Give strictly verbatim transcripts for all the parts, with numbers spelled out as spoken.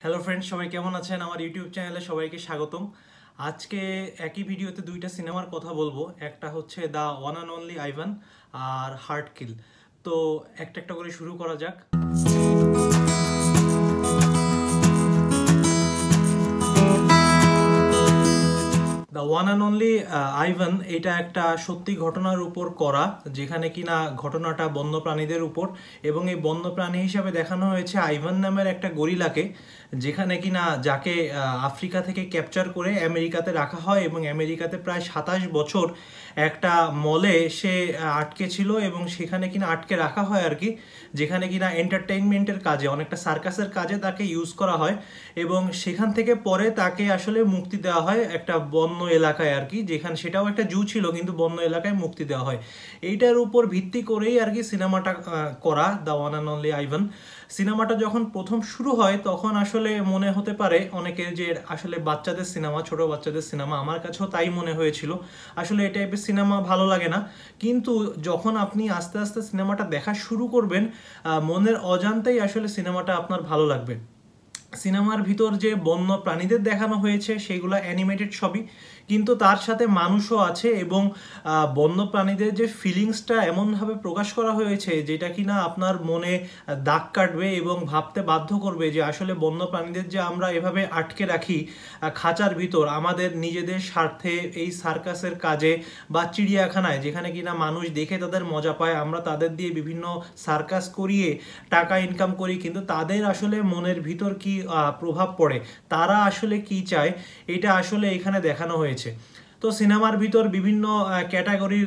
Hello friends, সবাই কেমন আছেন? আমার ইউটিউব চ্যানেলে সবাইকে স্বাগতম। আজকে একই ভিডিওতে দুইটা সিনেমার কথা বলবো। একটা হচ্ছে the one and only Ivan আর হার্ট কিল। তো একটা একটা করে শুরু করা যাক। The one and only Ivan এটা একটা সত্যি ঘটনার উপর করা, যেখানে কিনা ঘটনাটা বন্যপ্রাণীদের উপর, এবং এই বন্যপ্রাণী হিসাবে দেখানো হয়েছে আইভান নামের একটা গরিলাকে, যেখানে কিনা যাকে আফ্রিকা থেকে ক্যাপচার করে আমেরিকাতে রাখা হয় এবং আমেরিকাতে প্রায় সাতাশ বছর একটা মলে সে আটকে ছিল এবং সেখানে কিনা আটকে রাখা হয় আর কি, যেখানে কিনা এন্টারটেইনমেন্টের কাজে, অনেকটা সার্কাসের কাজে তাকে ইউজ করা হয় এবং সেখান থেকে পরে তাকে আসলে মুক্তি দেওয়া হয় একটা বন্য এলাকায় আর কি, যেখানে সেটাও একটা জু ছিল কিন্তু বন্য এলাকায় মুক্তি দেওয়া হয়। এইটার উপর ভিত্তি করেই আর কি সিনেমাটা করা, the one and only Ivan. সিনেমাটা যখন প্রথম শুরু হয় তখন আসলে মনে হতে পারে অনেকের যে আসলে বাচ্চাদের সিনেমা, ছোট বাচ্চাদের সিনেমা, আমার কাছেও তাই মনে হয়েছিল। আসলে এই টাইপের সিনেমা ভালো লাগে না, কিন্তু যখন আপনি আস্তে আস্তে সিনেমাটা দেখা শুরু করবেন, মনের অজান্তেই আসলে সিনেমাটা আপনার ভালো লাগবে। সিনেমার ভিতর যে বন্য প্রাণীদের দেখানো হয়েছে সেগুলো অ্যানিমেটেড ছবি, কিন্তু তার সাথে মানুষও আছে এবং বন্য প্রাণীদের যে ফিলিংসটা এমনভাবে প্রকাশ করা হয়েছে যেটা কিনা আপনার মনে দাগ কাটবে এবং ভাবতে বাধ্য করবে যে আসলে বন্য প্রাণীদের যে আমরা এভাবে আটকে রাখি খাঁচার ভিতর আমাদের নিজেদের স্বার্থে, এই সার্কাসের কাজে বা চিড়িয়াখানায় যেখানে কিনা মানুষ দেখে তাদের মজা পায়, আমরা তাদের দিয়ে বিভিন্ন সার্কাস করিয়ে টাকা ইনকাম করি, কিন্তু তাদের আসলে মনের ভিতর কি প্রভাব পড়ে, তারা আসলে কি চায়, এটা আসলে এখানে দেখানো হয়েছে। তো সিনেমার ভিতর বিভিন্ন ক্যাটাগরির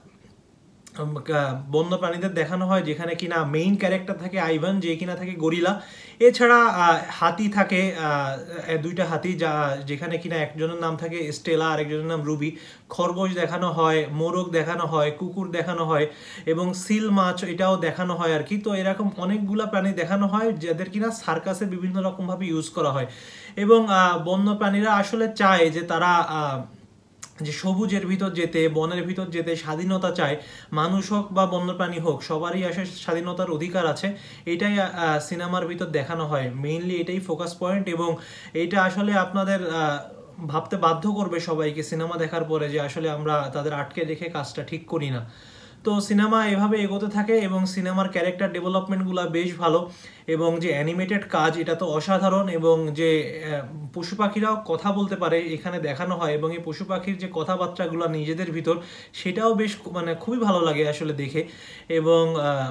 বন্য প্রাণীদের দেখানো হয়, যেখানে কিনা মেইন ক্যারেক্টার থাকে আইভান, যে কিনা থাকে গরিলা। এছাড়া হাতি থাকে, দুইটা হাতি, যা যেখানে কিনা একজনের নাম থাকে স্টেলা আর একজনের নাম রুবি। খরগোশ দেখানো হয়, মোরগ দেখানো হয়, কুকুর দেখানো হয় এবং সিল মাছ এটাও দেখানো হয় আর কি। তো এরকম অনেকগুলা প্রাণী দেখানো হয় যাদের কিনা সার্কাসে বিভিন্ন রকমভাবে ইউজ করা হয় এবং বন্য প্রাণীরা আসলে চায় যে তারা যে সবুজের ভিতর যেতে, বনের ভিতর যেতে স্বাধীনতা চায়। মানুষ হোক বা বন্যপ্রাণী হোক, সবারই আসে স্বাধীনতার অধিকার আছে। এটাই সিনেমার ভিতর দেখানো হয়, মেইনলি এটাই ফোকাস পয়েন্ট। এবং এটা আসলে আপনাদের ভাবতে বাধ্য করবে সবাইকে সিনেমা দেখার পরে যে আসলে আমরা তাদের আটকে রেখে কাজটা ঠিক করি না। তো সিনেমা এভাবে এগোতে থাকে এবং সিনেমার ক্যারেক্টার ডেভেলপমেন্টগুলো বেশ ভালো এবং যে অ্যানিমেটেড কাজ এটা তো অসাধারণ, এবং যে পশু পাখিরাও কথা বলতে পারে এখানে দেখানো হয় এবং এই পশু পাখির যে কথাবার্তাগুলো নিজেদের ভিতর, সেটাও বেশ মানে খুবই ভালো লাগে আসলে দেখে। এবং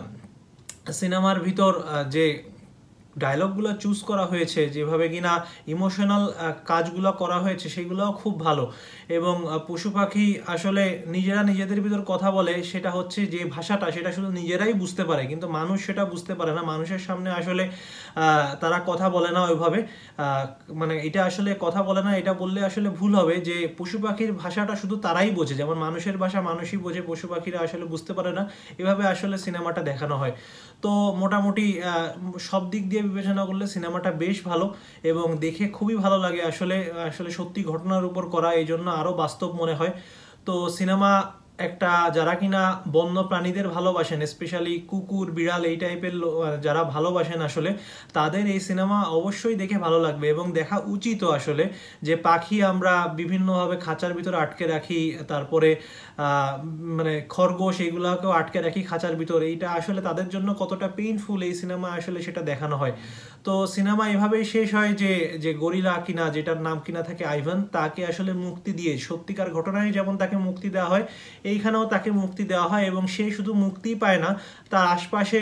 সিনেমার ভিতর যে ডায়লগগুলো চুজ করা হয়েছে, যেভাবে কিনা ইমোশনাল কাজগুলো করা হয়েছে, সেগুলোও খুব ভালো। এবং পশু পাখি আসলে নিজেরা নিজেদের ভিতর কথা বলে, সেটা হচ্ছে যে ভাষাটা সেটা শুধু নিজেরাই বুঝতে পারে, কিন্তু মানুষ সেটা বুঝতে পারে না। মানুষের সামনে আসলে তারা কথা বলে না ওইভাবে, মানে এটা আসলে কথা বলে না, এটা বললে আসলে ভুল হবে, যে পশু পাখির ভাষাটা শুধু তারাই বোঝে, যেমন মানুষের ভাষা মানুষই বোঝে, পশু পাখিরা আসলে বুঝতে পারে না। এভাবে আসলে সিনেমাটা দেখানো হয়। তো মোটামুটি সব দিক দিয়ে বিবেচনা করলে সিনেমাটা বেশ ভালো এবং দেখে খুবই ভালো লাগে। আসলে আসলে সত্যি ঘটনার উপর করা, এই জন্য আরও বাস্তব মনে হয়। তো সিনেমা একটা, যারা কিনা বন্য প্রাণীদের ভালোবাসেন, স্পেশালি কুকুর বিড়াল এই টাইপের যারা ভালোবাসেন, আসলে তাদের এই সিনেমা অবশ্যই দেখে ভালো লাগবে এবং দেখা উচিত আসলে। যে পাখি আমরা বিভিন্নভাবে খাঁচার ভিতরে আটকে রাখি, তারপরে মানে খরগোশ এগুলাকেও আটকে রাখি খাঁচার ভিতরে, এইটা আসলে তাদের জন্য কতটা পেইনফুল এই সিনেমা আসলে সেটা দেখানো হয়। তো সিনেমা এভাবেই শেষ হয় যে যে গরিলা কিনা, যেটার নাম কিনা থাকে আইভান, তাকে আসলে মুক্তি দিয়ে, সত্যিকার ঘটনায় যেমন তাকে মুক্তি দেওয়া হয়, এইখানেও তাকে মুক্তি দেওয়া হয় এবং সে শুধু মুক্তিই পায় না, তার আশপাশে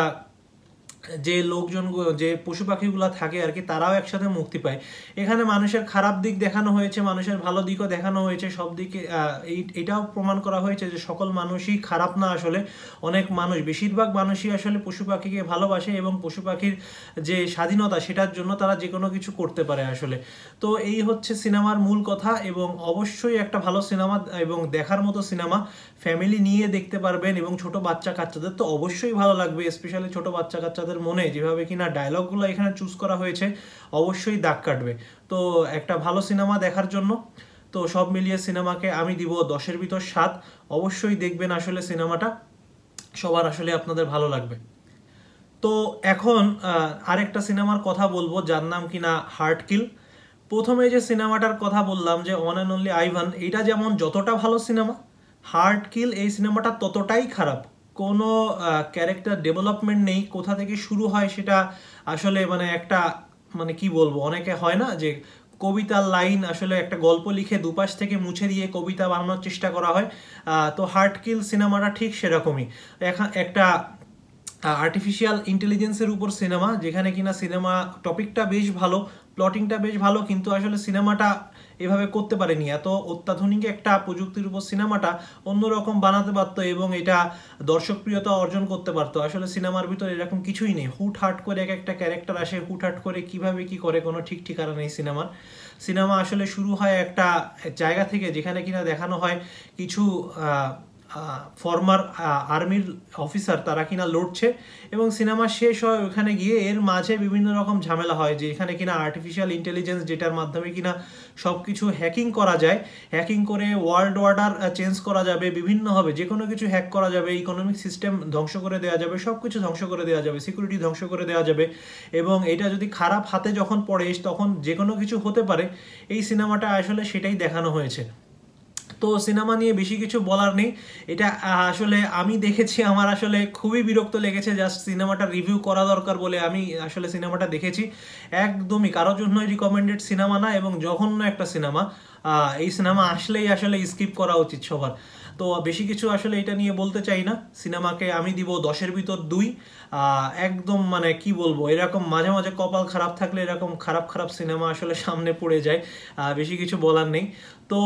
যে লোকজন, যে পশু পাখিগুলো থাকে আর কি, তারাও একসাথে মুক্তি পায়। এখানে মানুষের খারাপ দিক দেখানো হয়েছে, মানুষের ভালো দিকও দেখানো হয়েছে, সব দিকে এটাও প্রমাণ করা হয়েছে যে সকল মানুষই খারাপ না। আসলে অনেক মানুষ, বেশিরভাগ মানুষই আসলে পশু পাখিকে ভালোবাসে এবং পশু পাখির যে স্বাধীনতা সেটার জন্য তারা যে কোনো কিছু করতে পারে আসলে। তো এই হচ্ছে সিনেমার মূল কথা এবং অবশ্যই একটা ভালো সিনেমা এবং দেখার মতো সিনেমা, ফ্যামিলি নিয়ে দেখতে পারবেন এবং ছোট বাচ্চা কাচ্চাদের তো অবশ্যই ভালো লাগবে, স্পেশালি ছোট বাচ্চা কাচ্চাদের মনে যেভাবে কিনা ডায়লগগুলো এখানে চুজ করা হয়েছে, অবশ্যই দাগ কাটবে। তো একটা ভালো সিনেমা দেখার জন্য, তো সব মিলিয়ে সিনেমাকে আমি দিব দশের ভিতর সাত। অবশ্যই দেখবেন আসলে সিনেমাটা, সবার আসলে আপনাদের ভালো লাগবে। তো এখন আরেকটা সিনেমার কথা বলবো যার নাম কিনা হার্ট কিল। প্রথমে যে সিনেমাটার কথা বললাম যে ওয়ান অ্যান্ড অনলি আইভান, এটা যেমন যতটা ভালো সিনেমা, হার্ট কিল এই সিনেমাটা ততটাই খারাপ। কোনো ক্যারেক্টার ডেভেলপমেন্ট নেই, কোথা থেকে শুরু হয় সেটা আসলে মানে একটা মানে কি বলবো, অনেকে হয় না যে কবিতার লাইন আসলে একটা গল্প লিখে দুপাশ থেকে মুছে দিয়ে কবিতা বানানোর চেষ্টা করা হয়, তো হার্ট কিল সিনেমাটা ঠিক সেরকমই। একটা আর্টিফিশিয়াল ইন্টেলিজেন্সের উপর সিনেমা, যেখানে কিনা সিনেমা টপিকটা বেশ ভালো, প্লটিংটা বেশ ভালো, কিন্তু আসলে সিনেমাটা এভাবে করতে পারেনি। এত অত্যাধুনিক একটা প্রযুক্তির উপর সিনেমাটা অন্যরকম বানাতে পারতো এবং এটা দর্শকপ্রিয়তা অর্জন করতে পারতো। আসলে সিনেমার ভিতরে এরকম কিছুই নেই, হুট হাট করে এক একটা ক্যারেক্টার আসে, হুট হাট করে কিভাবে কি করে কোনো ঠিক ঠিকানা নেই সিনেমার। সিনেমা আসলে শুরু হয় একটা জায়গা থেকে যেখানে কিনা দেখানো হয় কিছু ফর্মার আর্মির অফিসার তারা কিনা লড়ছে এবং সিনেমা শেষ হয় ওখানে গিয়ে। এর মাঝে বিভিন্ন রকম ঝামেলা হয় যে এখানে কিনা আর্টিফিশিয়াল ইন্টেলিজেন্স, যেটার মাধ্যমে কিনা সব কিছু হ্যাকিং করা যায়, হ্যাকিং করে ওয়ার্ল্ড অর্ডার চেঞ্জ করা যাবে, বিভিন্নভাবে যে কোনো কিছু হ্যাক করা যাবে, ইকোনমিক সিস্টেম ধ্বংস করে দেওয়া যাবে, সব কিছু ধ্বংস করে দেওয়া যাবে, সিকিউরিটি ধ্বংস করে দেওয়া যাবে। এবং এটা যদি খারাপ হাতে যখন পড়ে তখন যে কোনো কিছু হতে পারে। এই সিনেমাটা আসলে সেটাই দেখানো হয়েছে। তো সিনেমা নিয়ে বেশি কিছু বলার নেই, এটা আসলে আমি দেখেছি, আমার আসলে খুবই বিরক্ত লেগেছে। জাস্ট সিনেমাটা রিভিউ করা দরকার বলে আমি আসলে সিনেমাটা দেখেছি। একদমই কারোর জন্যই রিকমেন্ডেড সিনেমা না এবং জঘন্য একটা সিনেমা। এই সিনেমা আসলেই আসলে স্কিপ করা উচিত সবার। তো বেশি কিছু আসলে এটা নিয়ে বলতে চাই না। সিনেমাকে আমি দিব দশের ভিতর দুই। একদম মানে কি বলবো, এরকম মাঝে মাঝে কপাল খারাপ থাকলে এরকম খারাপ খারাপ সিনেমা আসলে সামনে পড়ে যায়, বেশি কিছু বলার নেই। তো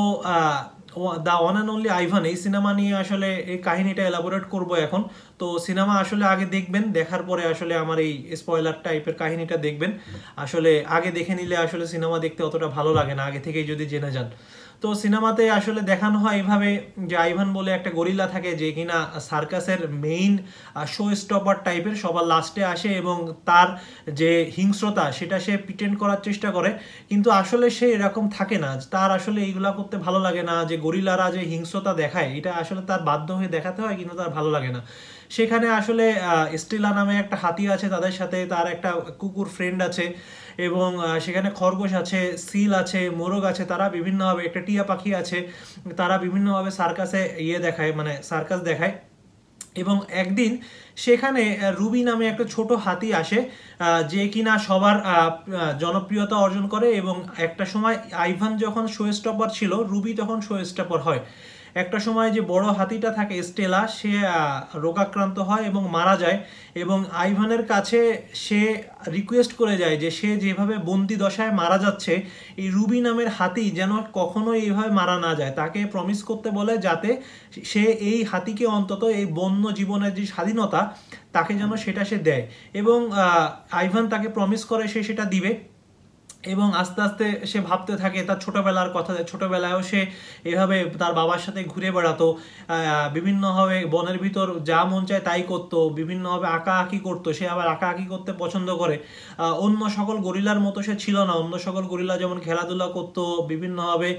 the one and only Ivan এই সিনেমা নিয়ে আসলে এই কাহিনীটা এলাবোরেট করব এখন। তো সিনেমা আসলে আগে দেখবেন, দেখার পরে আসলে আমার এই স্পয়লার টাইপের কাহিনীটা দেখবেন। আসলে আগে দেখে নিলে আসলে সিনেমা দেখতে অতটা ভালো লাগে না, আগে থেকেই যদি জেনে যান। তো সিনেমাতে আসলে দেখানো হয় এইভাবে যে আইভান বলে একটা গরিলা থাকে যে কিনা সার্কাসের মেইন শো স্টপার টাইপের, সবার লাস্টে আসে এবং তার যে হিংস্রতা সেটা সে প্রিটেন্ড করার চেষ্টা করে, কিন্তু আসলে সে এরকম থাকে না। তার আসলে এইগুলা করতে ভালো লাগে না, যে গরিলারা যে হিংস্রতা দেখায় এটা আসলে তার বাধ্য হয়ে দেখাতে হয়, কিন্তু তার ভালো লাগে না। সেখানে আসলে স্টেলা নামে একটা হাতি আছে, তাদের সাথে তার একটা কুকুর ফ্রেন্ড আছে এবং সেখানে খরগোশ আছে, সিল আছে, মোরগ আছে, তারা বিভিন্নভাবে, একটা টিয়া পাখি আছে, তারা বিভিন্নভাবে সার্কাসে ইয়ে দেখায়, মানে সার্কাস দেখায়। এবং একদিন সেখানে রুবি নামে একটা ছোট হাতি আসে যে কিনা সবার জনপ্রিয়তা অর্জন করে এবং একটা সময় আইভান যখন শো স্টপার ছিল, রুবি তখন শো স্টপার হয়। একটা সময় যে বড় হাতিটা থাকে স্টেলা, সে রোগাক্রান্ত হয় এবং মারা যায় এবং আইভানের কাছে সে রিকোয়েস্ট করে যায় যে সে যেভাবে বন্দি দশায় মারা যাচ্ছে, এই রুবি নামের হাতি যেন কখনো এইভাবে মারা না যায়। তাকে প্রমিস করতে বলে যাতে সে এই হাতিকে অন্তত এই বন্য জীবনের যে স্বাধীনতা তাকে যেন সেটা সে দেয় এবং আইভান তাকে প্রমিস করে সে সেটা দিবে। এবং আস্তে আস্তে সে ভাবতে থাকে তার ছোটবেলার কথা, ছোটবেলায়ও সে এভাবে তার বাবার সাথে ঘুরে বেড়াতো, বিভিন্নভাবে বনের ভিতর যা মন চায় তাই করতো, বিভিন্নভাবে আঁকা আঁকি করতো, সে আবার আঁকা আঁকি করতে পছন্দ করে। অন্য সকল গরিলার মতো সে ছিল না, অন্য সকল গরিলা যেমন খেলাধুলা করতো, বিভিন্নভাবে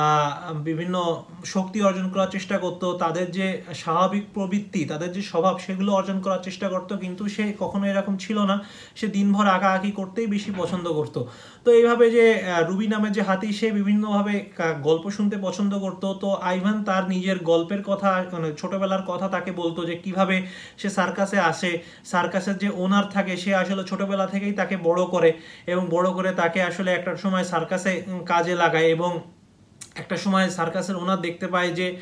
বিভিন্ন শক্তি অর্জন করার চেষ্টা করতো, তাদের যে স্বাভাবিক প্রবৃত্তি, তাদের যে স্বভাব সেগুলো অর্জন করার চেষ্টা করতো, কিন্তু সে কখনো এরকম ছিল না, সে দিনভর আঁকা আঁকি করতেই বেশি পছন্দ করতো। তো এইভাবে যে রুবি নামের যে হাতি, সে বিভিন্নভাবে গল্প শুনতে পছন্দ করতো। তো আইভান তার নিজের গল্পের কথা, মানে ছোটবেলার কথা তাকে বলতো যে কিভাবে সে সার্কাসে আসে, সার্কাসের যে ওনার থাকে সে আসলে ছোটবেলা থেকেই তাকে বড় করে এবং বড় করে তাকে আসলে একটা সময় সার্কাসে কাজে লাগায় এবং একটা সময় সার্কাসের ওনার দেখতে পায় যে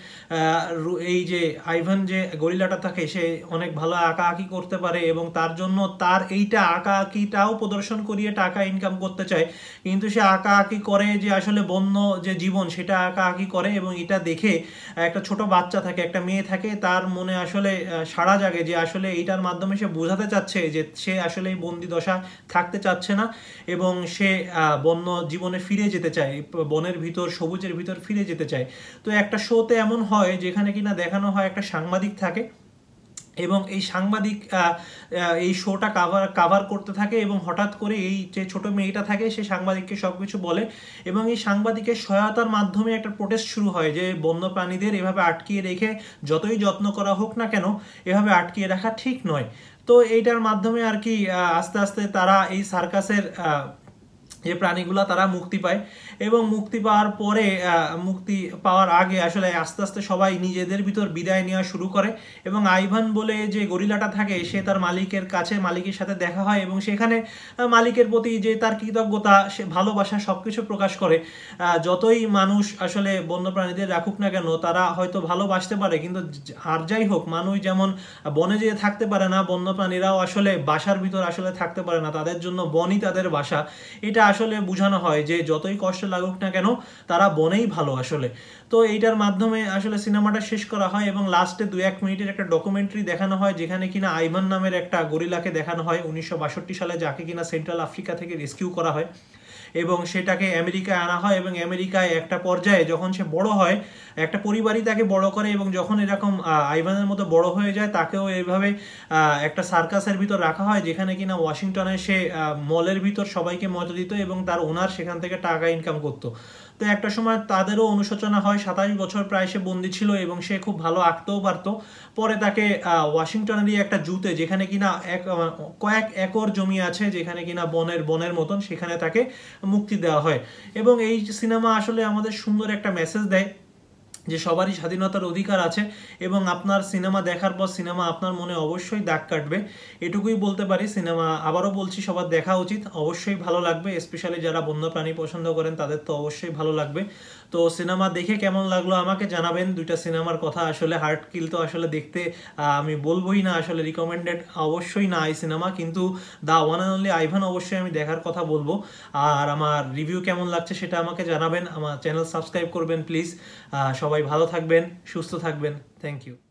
এই যে আইভান যে গরিলাটা থাকে সে অনেক ভালো আঁকা আঁকি করতে পারে এবং তার জন্য তার এইটা আঁকা আঁকিটাও প্রদর্শন করিয়ে টাকা ইনকাম করতে চায়, কিন্তু সে আঁকা আঁকি করে যে আসলে বন্য যে জীবন সেটা আঁকা আঁকি করে এবং এটা দেখে একটা ছোট বাচ্চা থাকে, একটা মেয়ে থাকে, তার মনে আসলে সাড়া জাগে যে আসলে এইটার মাধ্যমে সে বোঝাতে চাচ্ছে যে সে আসলে এই বন্দি দশা থাকতে চাচ্ছে না এবং সে বন্য জীবনে ফিরে যেতে চায়, বনের ভিতর সবুজের ভিতর ফিরে যেতে চায়। তো একটা শোতে এমন হয় যেখানে কিনা দেখানো হয় একটা সাংবাদিক থাকে এবং এই সাংবাদিক এই শোটা কাভার কাভার করতে থাকে এবং হঠাৎ করে এই যে ছোট মেয়েটা থাকে সে সাংবাদিককে সবকিছু বলে এবং এই সাংবাদিকের সহায়তার মাধ্যমে একটা প্রোটেস্ট শুরু হয় যে বন্য প্রাণীদের এভাবে আটকিয়ে রেখে যতই যত্ন করা হোক না কেন এভাবে আটকিয়ে রাখা ঠিক নয়। তো এইটার মাধ্যমে আর কি আস্তে আস্তে তারা এই সার্কাসের যে প্রাণীগুলা তারা মুক্তি পায় এবং মুক্তি পাওয়ার পরে মুক্তি পাওয়ার আগে আসলে আস্তে আস্তে সবাই নিজেদের ভিতর বিদায় নেওয়া শুরু করে এবং আইভান বলে যে গরিলাটা থাকে সে তার মালিকের কাছে মালিকের সাথে দেখা হয় এবং সেখানে মালিকের প্রতি যে তার কৃতজ্ঞতা সে ভালোবাসা সবকিছু প্রকাশ করে। যতই মানুষ আসলে বন্যপ্রাণীদের রাখুক না কেন তারা হয়তো ভালোবাসতে পারে, কিন্তু আর যাই হোক মানুষ যেমন বনে যেয়ে থাকতে পারে না, বন্যপ্রাণীরাও আসলে বাসার ভিতর আসলে থাকতে পারে না, তাদের জন্য বনই তাদের বাসা। এটা আসলে বোঝানো হয় যে যতই কষ্ট লাগুক না কেন তারা বনেই ভালো আসলে। তো এইটার মাধ্যমে আসলে সিনেমাটা শেষ করা হয় এবং লাস্টে দু এক মিনিটের একটা ডকুমেন্টারি দেখানো হয় যেখানে কিনা আইভান নামের একটা গরিলাকে দেখানো হয় উনিশশো বাষট্টি সালে, যাকে কিনা সেন্ট্রাল আফ্রিকা থেকে রেস্কিউ করা হয় এবং সেটাকে আমেরিকায় আনা হয় এবং আমেরিকায় একটা পর্যায়ে যখন সে বড় হয় একটা পরিবারই তাকে বড় করে এবং যখন এরকম আইভানের মতো বড় হয়ে যায় তাকেও এইভাবে একটা সার্কাসের ভিতর রাখা হয় যেখানে কিনা ওয়াশিংটনে সে মলের ভিতর সবাইকে মজা দিত এবং তার ওনার সেখান থেকে টাকা ইনকাম করতো। তো একটা সময় তাদেরও অনুশোচনা হয়, সাতাশ বছর প্রায় সে বন্দী ছিল এবং সে খুব ভালো আঁকতেও পারতো। পরে তাকে ওয়াশিংটনেরই একটা জুতে যেখানে কিনা এক কয়েক একর জমি আছে যেখানে কিনা বনের বনের মতন সেখানে তাকে মুক্তি দেওয়া হয় এবং এই সিনেমা আসলে আমাদের সুন্দর একটা মেসেজ দেয় যে সবারই স্বাধীনতার অধিকার আছে এবং আপনার সিনেমা দেখার পর সিনেমা আপনার মনে অবশ্যই দাগ কাটবে, এটুকুই বলতে পারি। সিনেমা আবারও বলছি সবার দেখা উচিত, অবশ্যই ভালো লাগবে, স্পেশালি যারা বন্যপ্রাণী পছন্দ করেন তাদের তো অবশ্যই ভালো লাগবে। তো সিনেমা দেখে কেমন লাগলো আমাকে জানাবেন। দুইটা সিনেমার কথা আসলে হার্ট কিল তো আসলে দেখতে আমি বলবোই না, আসলে রিকমেন্ডেড অবশ্যই না এই সিনেমা, কিন্তু the one and only Ivan অবশ্যই আমি দেখার কথা বলবো। আর আমার রিভিউ কেমন লাগছে সেটা আমাকে জানাবেন, আমার চ্যানেল সাবস্ক্রাইব করবেন প্লিজ। সবাই ভালো থাকবেন, সুস্থ থাকবেন, থ্যাংক ইউ।